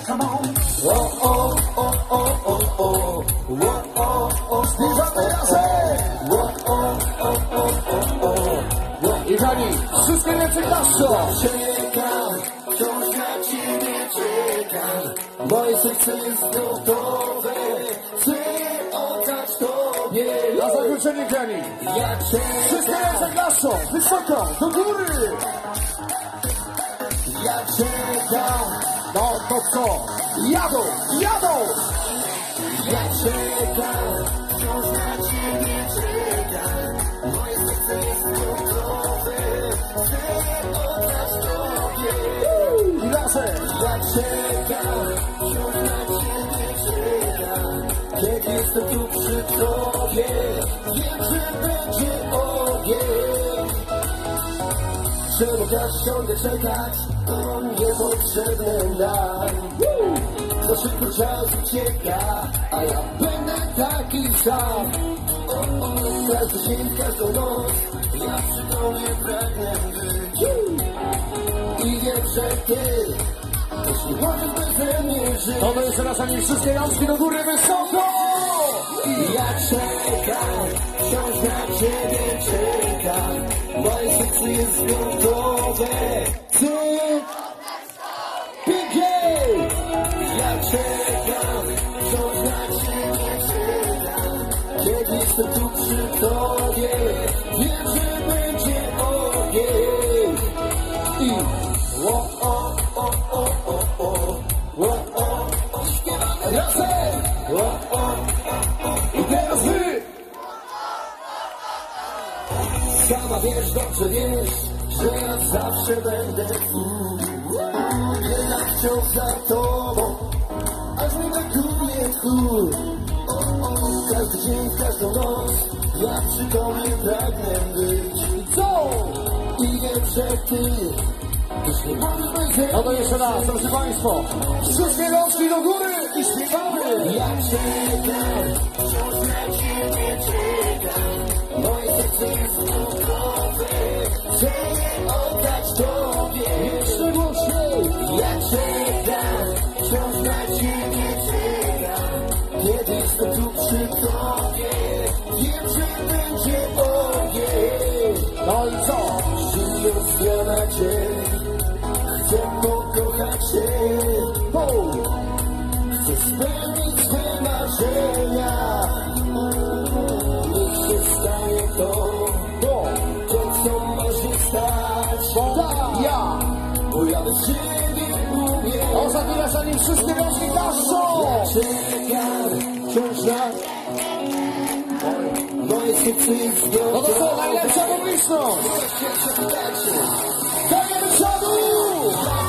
come on. Zbliżamy razem. I kochani, wszystkie ręce klaszczą. Czekam, wciąż na ciebie czekam. Moje serce jest gotowe, chcę oddać tobie. Na zakończenie, kochani. Ja Wszystkie czekam, ręce klaszczą. Wysoko, do góry. ja czekam, No to co? Jadą, jadą. ja czekam, wciąż na ciebie czekam. Moje serce jest gotowe, chcę oddać tobie. I razem. Ja czekam, wciąż na ciebie czekam. Kiedy jestem tu przy tobie, wiem, że będzie ogień. Czemu tak ciągle czekać, to niepotrzebne nam. Za szybko czas ucieka, a ja będę taki sam. Każdy dzień, każdą noc, ja przy tobie pragnę być. I wiem, że ty, jeśli możesz beze mnie żyć. No to jeszcze raz, ani wszystkie rączki do góry, wysoko. Ja czekam, wciąż na ciebie czekam. Moje serce jest gotowe, ty pięknie. Ja czekam, wciąż na ciebie czekam. Kiedy jestem tu przy tobie, wiem, że będzie ogień. I śpiewamy razem. I teraz wy. Sama wiesz, dobrze wiesz, że ja zawsze będę tu. Jednak wciąż za tobą, aż mi brakuje tchu. Każdy dzień, każdą noc, ja przy tobie pragnę być. I co? I wiem, że ty, jeśli możesz beze No to jeszcze raz, proszę państwo. Wszystkie rączki do góry i śpiewamy. ja czekam, wciąż na ciebie czekam. Moje serce jest gotowe, chcę oddać tobie. Jeszcze głośniej. Ja czekam, wciąż na ciebie czekam. Kiedy jestem tu przy tobie, wiem, że będzie ogień. No i co? Żyjąc dnia na dzień, chcę pokochać cię. Chcę spełnić swe marzenia. Niech się stanie to, co może stać. Bo ja. Bo ja bez ciebie lubię. No za chwilę, zanim wszystkie rączki klaszczą. Czekam, wciąż na moje serce jest No to co, gotowe. najlepsza publiczność. Dajemy czadu.